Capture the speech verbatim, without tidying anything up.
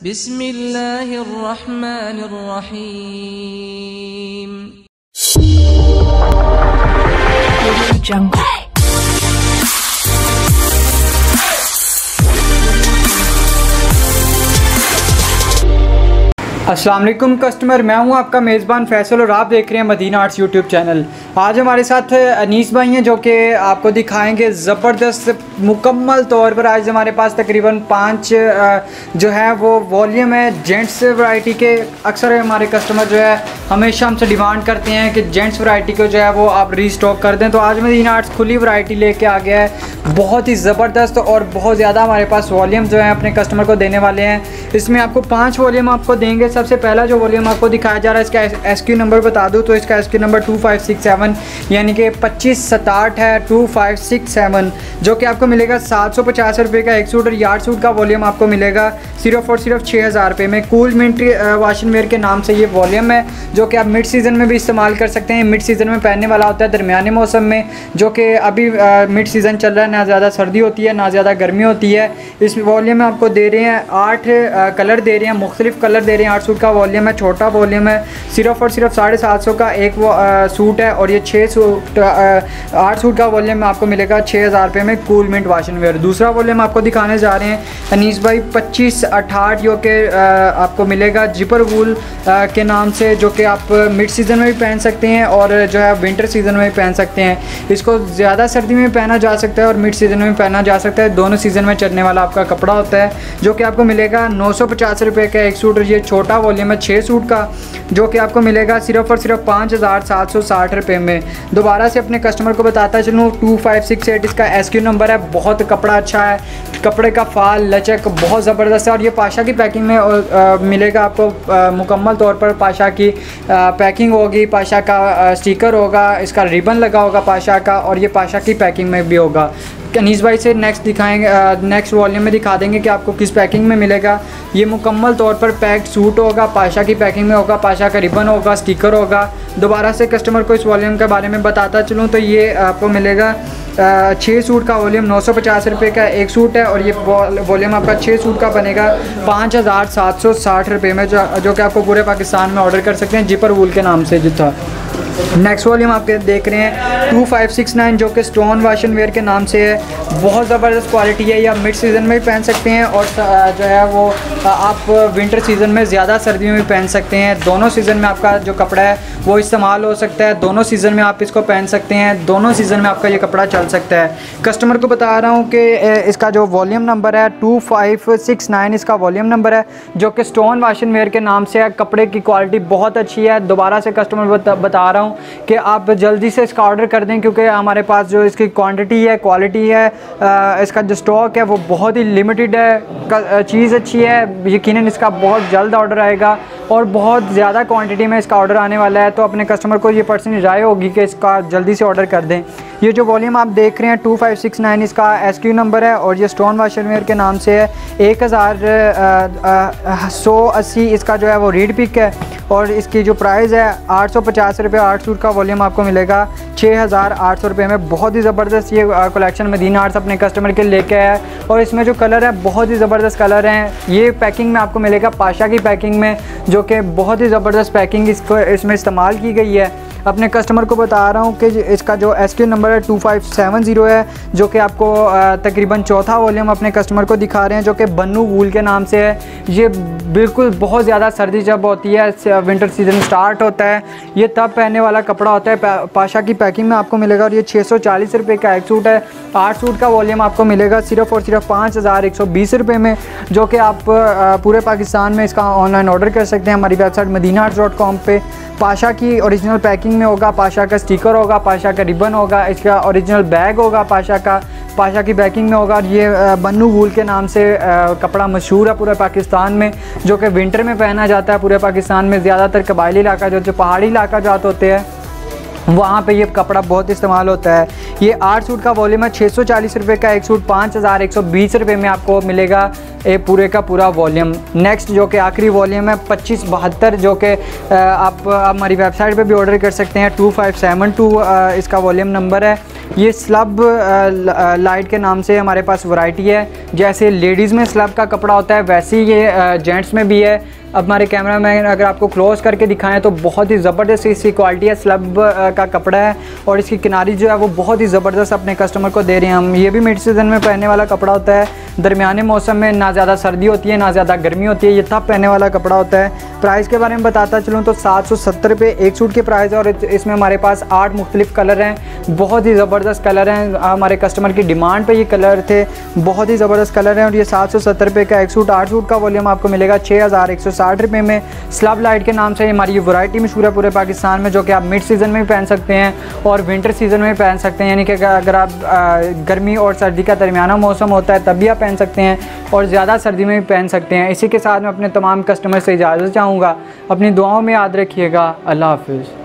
बिस्मिल्लाहिर्रहमानिर्रहीम। अस्सलाम वालेकुम कस्टमर, मैं हूं आपका मेज़बान फैसल और आप देख रहे हैं मदीना आर्ट्स यूट्यूब चैनल। आज हमारे साथ अनीस भाई हैं जो कि आपको दिखाएंगे ज़बरदस्त मुकम्मल तौर पर। आज हमारे पास तकरीबन पाँच जो है वो वॉल्यूम है जेंट्स वैरायटी के। अक्सर हमारे कस्टमर जो है हमेशा हमसे डिमांड करते हैं कि जेंट्स वैरायटी को जो है वो आप रीस्टॉक कर दें, तो आज मदीना आर्ट्स खुली वैरायटी लेके आ गया है, बहुत ही ज़बरदस्त और बहुत ज़्यादा हमारे पास वॉल्यूम जो है अपने कस्टमर को देने वाले हैं। इसमें आपको पाँच वॉल्यूम आपको देंगे। सबसे पहला जो वॉल्यूम आपको दिखाया जा रहा है, इसका एस क्यू नंबर बता दूं तो इसका S Q number two five six seven यानी कि पच्चीस सताहठ है, टू फाइव सिक्स सेवन, जो कि आपको मिलेगा सात सौ पचास रुपये का एक सूट और यार्ड सूट का वॉल्यूम आपको मिलेगा सिर्फ और सिर्फ छः हज़ार रुपये में। कूल मिंट वाशिंग वेयर के नाम से ये वॉल्यूम है, जो कि आप मिड सीज़न में भी इस्तेमाल कर सकते हैं। मिड सीज़न में पहनने वाला होता है दरमियाने मौसम में, जो कि अभी मिड सीज़न चल रहा है, ना ज़्यादा सर्दी होती है ना ज़्यादा गर्मी होती है। इस वॉल्यूम में आपको दे रहे हैं आठ कलर दे रहे हैं, मुख्तलिफ कलर दे रहे हैं। आठ सूट का वॉल्यूम है, छोटा वॉल्यूम है, सिर्फ और सिर्फ साढ़े सात सौ का एक वो आ, सूट है और ये छः सूट आठ सूट का वॉल्यूम में आपको मिलेगा छः हज़ार रुपये में कूल मिंट वाशिंग वेयर। दूसरा वॉल्यूम आपको दिखाने जा रहे हैं अनीस भाई पच्चीस अठाठ, जो कि आपको मिलेगा जिपर वूल के नाम से, जो कि आप मिड सीज़न में भी पहन सकते हैं और जो है विंटर सीज़न में भी पहन सकते हैं। इसको ज़्यादा सर्दी में पहना जा सकता है और मिड सीज़न में पहना जा सकता है, दोनों सीज़न में चलने वाला आपका कपड़ा होता है, जो कि आपको मिलेगा नौ सौ पचास रुपये का एक सूट और ये छोटा वॉल्यूम है छः सूट का, जो कि आपको मिलेगा सिर्फ और सिर्फ पाँच हज़ार सात सौ साठ रुपये में। दोबारा से अपने कस्टमर को बताता चलूँ, टू फाइव सिक्स एट इसका एस क्यू नंबर है। बहुत कपड़ा अच्छा है, कपड़े का फाल लचक बहुत ज़बरदस्त है और ये पाशा की पैकिंग में आ, मिलेगा आपको। आ, मुकम्मल तौर पर पाशा की आ, पैकिंग होगी, पाशा का आ, स्टिकर होगा, इसका रिबन लगा होगा पाशा का, और ये पाशा की पैकिंग में भी होगा। अनीस भाई से नेक्स्ट दिखाएंगे, नेक्स्ट वॉल्यूम में दिखा देंगे कि आपको किस पैकिंग में मिलेगा। ये मुकम्मल तौर पर पैक्ड सूट होगा, पाशा की पैकिंग में होगा, पाशा का रिबन होगा, स्टिकर होगा। दोबारा से कस्टमर को इस वॉल्यूम के बारे में बताता चलूँ तो ये आपको मिलेगा छः सूट का वॉल्यूम नौ सौ पचास रुपये का एक सूट है और ये वॉल्यूम आपका छः सूट का बनेगा पाँच हज़ार सात सौ साठ रुपये में, जो जो कि आपको पूरे पाकिस्तान में ऑर्डर कर सकते हैं जिपर वूल के नाम से जो था। नेक्स्ट वॉल्यूम आप देख रहे हैं टू फाइव सिक्स नाइन, जो कि स्टोन वाशन वेयर के नाम से है। बहुत ज़बरदस्त क्वालिटी है, या मिड सीज़न में भी पहन सकते हैं और जो है वो आप विंटर सीज़न में ज़्यादा सर्दियों में पहन सकते हैं। दोनों सीज़न में आपका जो कपड़ा है वो इस्तेमाल हो सकता है, दोनों सीज़न में आप इसको पहन सकते हैं, दोनों सीज़न में आपका ये कपड़ा चल सकता है। कस्टमर को बता रहा हूँ कि इसका जो वॉल्यूम नंबर है टू फाइव सिक्स नाइन इसका वॉल्यूम नंबर है, जो कि स्टोन वाशन वेयर के नाम से है। कपड़े की क्वालिटी बहुत अच्छी है। दोबारा से कस्टमर बता, बता रहा हूँ कि आप जल्दी से इसका ऑर्डर कर दें, क्योंकि हमारे पास जो इसकी क्वांटिटी है, क्वालिटी है, आ, इसका जो स्टॉक है वो बहुत ही लिमिटेड है। चीज़ अच्छी है, यकीनन इसका बहुत जल्द ऑर्डर आएगा और बहुत ज़्यादा क्वांटिटी में इसका ऑर्डर आने वाला है, तो अपने कस्टमर को ये पर्सनली राय होगी कि इसका जल्दी से ऑर्डर कर दें। ये जो वॉल्यूम आप देख रहे हैं टू फाइव सिक्स नाइन इसका एस क्यू नंबर है और ये स्टोन वाशन वेयर के नाम से है। एक हज़ार सौ अस्सी इसका जो है वो रीड पिक है और इसकी जो प्राइस है आठ सौ पचास रुपये। आठ सूट का वॉल्यूम आपको मिलेगा छः हज़ार आठ सौ रुपये में। बहुत ही ज़बरदस्त ये कलेक्शन मदीना आर्ट्स अपने कस्टमर के लेके आया है और इसमें जो कलर है बहुत ही ज़बरदस्त कलर हैं। ये पैकिंग में आपको मिलेगा पाशा की पैकिंग में, जो कि बहुत ही ज़बरदस्त पैकिंग इसको इसमें इस्तेमाल की गई है। अपने कस्टमर को बता रहा हूँ कि इसका जो एस क्यू नंबर है टू फाइव सेवन ज़ीरो है, जो कि आपको तकरीबन चौथा वॉल्यूम अपने कस्टमर को दिखा रहे हैं, जो कि बन्नू वूल के नाम से है। ये बिल्कुल बहुत ज़्यादा सर्दी जब होती है, विंटर सीज़न स्टार्ट होता है, ये तब पहनने वाला कपड़ा होता है। पाशा की पैकिंग में आपको मिलेगा और ये छः सौ चालीस रुपये का एक सूट है। आठ सूट का वॉल्यूम आपको मिलेगा सिर्फ और सिर्फ पाँच हज़ार एक सौ बीस रुपये में, जो कि आप पूरे पाकिस्तान में इसका ऑनलाइन ऑर्डर कर सकते हैं हमारी website Madina arts dot com पर। पाशा की ओरिजिनल पैकिंग में होगा, पाशा का स्टिकर होगा, पाशा का रिबन होगा, इसका ओरिजिनल बैग होगा पाशा का, पाशा की पैकिंग में होगा। ये बन्नू वूल के नाम से कपड़ा मशहूर है पूरे पाकिस्तान में, जो कि विंटर में पहना जाता है पूरे पाकिस्तान में। ज़्यादातर कबायली इलाका जो जो पहाड़ी इलाका जाते होते हैं वहाँ पे ये कपड़ा बहुत इस्तेमाल होता है। ये आठ सूट का वॉल्यूम है, छः सौ चालीस रुपये का एक सूट, पाँच हज़ार एक सौ बीस रुपये में आपको मिलेगा ये पूरे का पूरा वॉल्यूम। नेक्स्ट जो कि आखिरी वॉल्यूम है पच्चीस बहत्तर, जो कि आप हमारी वेबसाइट पे भी ऑर्डर कर सकते हैं। टू फाइव सेवन टू इसका वॉल्यूम नंबर है। ये स्लब लाइट के नाम से हमारे पास वैरायटी है। जैसे लेडीज़ में स्लब का कपड़ा होता है वैसे ही ये जेंट्स में भी है। अब हमारे कैमरा मैन अगर आपको क्लोज करके दिखाएं तो बहुत ही ज़बरदस्त इसकी क्वालिटी है, स्लब का कपड़ा है और इसकी किनारी जो है वो बहुत ही ज़बरदस्त अपने कस्टमर को दे रहे हैं हम। ये भी मिड सीज़न में पहनने वाला कपड़ा होता है। दरमियाने मौसम में ना ज़्यादा सर्दी होती है ना ज़्यादा गर्मी होती है, ये तब पहनने वाला कपड़ा होता है। प्राइस के बारे में बताता चलूँ तो सात सौ सत्तर रुपये एक सूट के प्राइस है और इसमें हमारे पास आठ मुख्तलिफ कलर हैं। बहुत ही ज़बरदस्त कलर हैं, हमारे कस्टमर की डिमांड पे ये कलर थे, बहुत ही ज़बरदस्त कलर हैं। और ये सात सौ सत्तर रुपये का एक सूट, आठ सूट का वॉल्यूम आपको मिलेगा छः हज़ार एक सौ साठ रुपये में। स्लब लाइट के नाम से हमारी ये वैरायटी मशहूर है पूरे पाकिस्तान में, जो कि आप मिड सीज़न में भी पहन सकते हैं और विंटर सीज़न में भी पहन सकते हैं। यानी कि अगर आप गर्मी और सर्दी का दरमियाना मौसम होता है तब भी आप पहन सकते हैं और ज़्यादा सर्दी में भी पहन सकते हैं। इसी के साथ मैं अपने तमाम कस्टमर से इजाज़त चाहूँगा। अपनी दुआओं में याद रखिएगा। अल्लाह हाफ़िज़।